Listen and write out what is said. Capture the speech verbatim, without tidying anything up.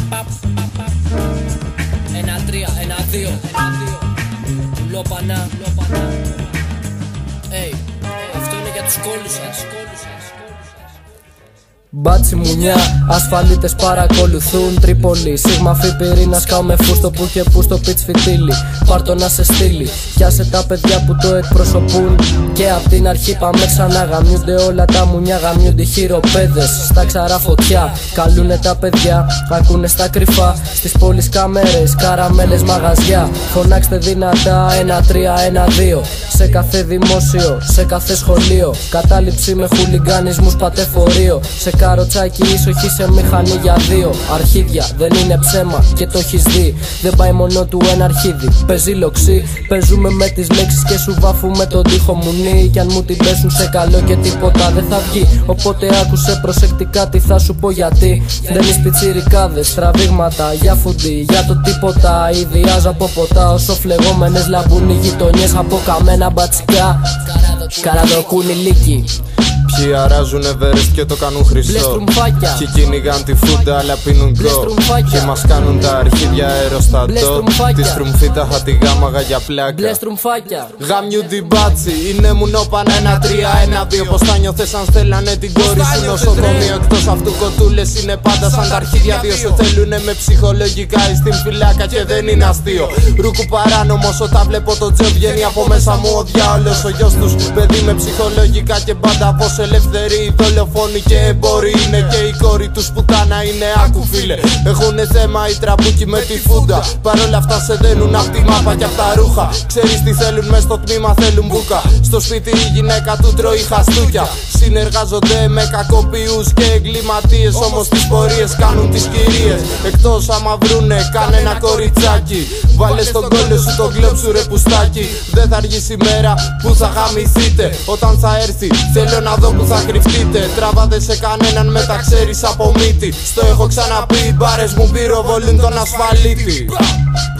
Ένα τρία, ένα δύο, Λόπανα. Ey, αυτό είναι για τους κόλλους σας. Μπάτσι μουνιά, ασφαλίτες παρακολουθούν Τρίπολη, σίγμα φι πυρήνα, σκάω με φούστο που και που στο πιτς φιτίλι. Πάρ' το να σε στείλει, πιάσε τα παιδιά που το εκπροσωπούν. Και απ' την αρχή πάμε ξανά, γαμιούνται όλα τα μουνιά, γαμιούνται χειροπέδες. Στα ξαρά φωτιά, καλούνε τα παιδιά, ακούνε στα κρυφά. Στις πόλεις καμέρες, καραμέλες, μαγαζιά. Φωνάξτε δυνατά, ένα τρία, ένα δύο. Σε κάθε δημόσιο, σε κάθε σχολείο. Κατάληψη με χουλιγκανισμούς, πατεφορείο. Σε καροτσάκι ίσοχη σε μηχανή για δύο. Αρχίδια δεν είναι ψέμα και το έχεις δει. Δεν πάει μόνο του ένα αρχίδι, παίζει λοξί. Παίζουμε με τις λέξεις και σου βάφουμε τον τοίχο μουνί. Κι αν μου την πέσουν σε καλό και τίποτα δεν θα βγει. Οπότε άκουσε προσεκτικά τι θα σου πω, γιατί δεν είσαι πιτσιρικάδες, τραβήγματα για φουντί, για το τίποτα. Ιδιάζω από ποτά όσο φλεγόμενες λαμπούν οι γειτονιές από καμένα μπατσικά. Καραδοκούν ηλίκοι. Ποιοι αράζουν Everest και το κάνουν χρυσό. Ποιοι κυνηγάν τη φούντα αλλά πίνουν γκο. Ποιοι μας κάνουν τα αρχίδια αεροστατό. Τη στρουμφίτα θα τη γάμαγα για πλάκα. Γάμιου την μπάτσι, είναι μου νόπανα ένα τρία, ένα δύο. Πως θα νιώθες αν στέλνανε την κόρη σου νοσοκομείο. Εκτός αυτού κοτούλες είναι πάντα σαν τα αρχίδια δύο. Σε θέλουνε με ψυχολογικά ή στην φυλάκα και δεν είναι αστείο. Ρούκου παράνομος όταν βλέπω το τζο βγαίνει από μέσα μου ο διάολος. Ο γιος τους παιδί με ψυχολογικά και πάντα πως ελεύθεροι, δολοφόνοι και εμπόροι είναι. Και η κόρη τους πουτάνα είναι, άκου φίλε. Έχουνε θέμα οι τραμπούκοι με τη φούντα. Παρ' όλα αυτά σε δένουν απ' τη μάπα και απ' τα ρούχα. Ξέρεις τι θέλουν μες στο τμήμα, θέλουν μπούκα. Στο σπίτι η γυναίκα του τρώει χαστούκια. Συνεργάζονται με κακοποιούς και εγκληματίες. Όμως τις πορείες κάνουν τις κυρίες. Εκτός άμα βρούνε κανένα κοριτσάκι. Βάλε στον κόλλο σου το γκλόψου ρε πουστάκι. Δεν θα αργήσει η μέρα που θα γαμηθείτε. Όταν θα έρθει θέλω να δω που θα κρυφτείτε. Τραβάτε σε κανέναν με τα ξέρεις από μύτη. Στο έχω ξαναπεί, οι μπάρες μου πυροβολούν τον ασφαλίτη.